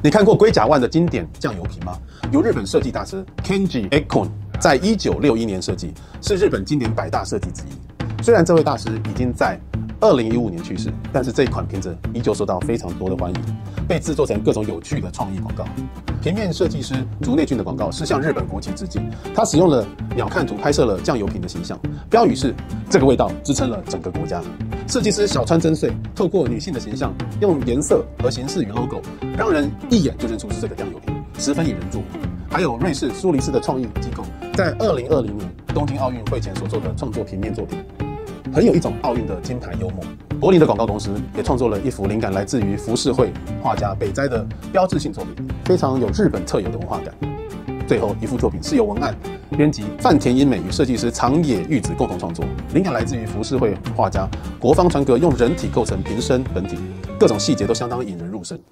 你看过龟甲万的经典酱油瓶吗？由日本设计大师 Kenji Akon 在1961年设计，是日本经典100大设计之一。虽然这位大师已经在2015年去世，但是这一款瓶子依旧受到非常多的欢迎，被制作成各种有趣的创意广告。平面设计师竹内俊的广告是向日本国旗致敬，他使用了鸟瞰图拍摄了酱油瓶的形象，标语是“这个味道支撑了整个国家”。设计师小川真穗透过女性的形象，用颜色和形式与 logo， 让人一眼就认出是这个酱油瓶，十分引人注目。还有瑞士苏黎世的创意机构，在2020年东京奥运会前所做的创作平面作品，很有一种奥运的金牌幽默。柏林的广告公司也创作了一幅灵感来自于浮世绘画家北斋的标志性作品，非常有日本特有的文化感。最后一幅作品是由文案编辑范田英美与设计师长野裕子共同创作，灵感来自于浮世绘画家国方传阁用人体构成瓶身本体，各种细节都相当引人入胜。